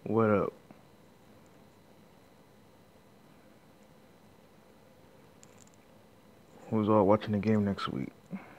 What up? Who's all watching the game next week?